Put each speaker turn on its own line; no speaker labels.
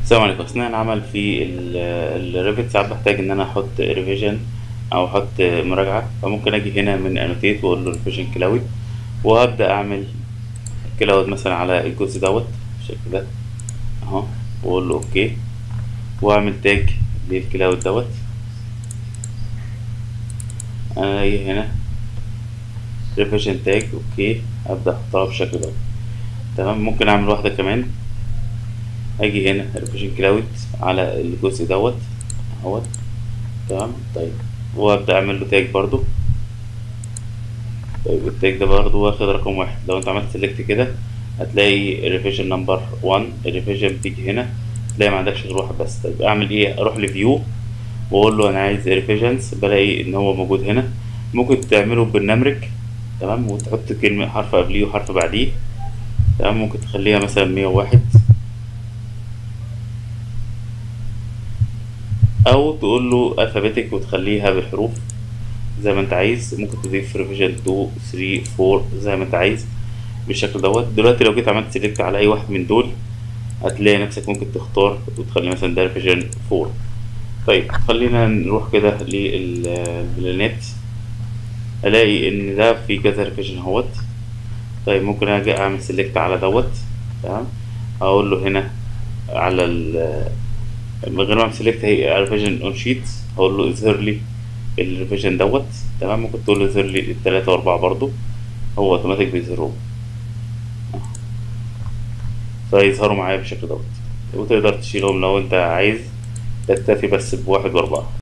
السلام عليكم. أثناء العمل في الريفت ساعات بحتاج إن أنا أحط ريفيجن أو أحط مراجعة، فممكن أجي هنا من أنوتيت وأقول له ريفيجن كلاود، وأبدأ أعمل كلاود مثلا على الجزء دوت بالشكل ده أهو، وأقول له أوكي، وأعمل تاج للكلاود دوت. أنا أجي هنا ريفيجن تاج أوكي، أبدأ أحطها بالشكل دوت. تمام. ممكن أعمل واحدة كمان، أجي هنا ريفيجن كلاود على الجزء دوت أهوت. تمام. طيب، وأبدأ أعمل له تاج برضو. طيب التاج ده برضه واخد رقم واحد. لو انت عملت سيلكت كده هتلاقي ريفيجن نمبر 1. الريفيجن بتيجي هنا تلاقي ما عندكش غير واحد بس. طيب اعمل ايه؟ اروح لفيو واقول له انا عايز ريفيجنز، بلاقي ان هو موجود هنا. ممكن تعمله بالنمرك، تمام، وتحط كلمة حرف قبليه وحرف بعديه. تمام. ممكن تخليها مثلا 101، او تقول له الفابيتك وتخليها بالحروف زي ما انت عايز. ممكن تضيف ريفيجن 2 3 4 زي ما انت عايز بالشكل دوت. دلوقتي لو جيت عملت سيلكت على اي واحد من دول هتلاقي نفسك ممكن تختار وتخلي مثلا ده ريفيجن 4. طيب خلينا نروح كده للبلانات، الاقي ان ده في كذا ريفيجن اهوت. طيب ممكن اجي اعمل سيلكت على دوت. تمام. اقول له هنا على من غير ما اعمل سيلكت هي ريفيجن اون شيت، اقول له اظهر لي الريفيجن دوت. تمام. ممكن تقول له اظهر لي التلاتة واربعة برضو، هو اوتوماتيك بيظهرهم فيظهروا معايا بالشكل دوت. وتقدر تشيلهم لو انت عايز تكتفي بس بواحد واربعة.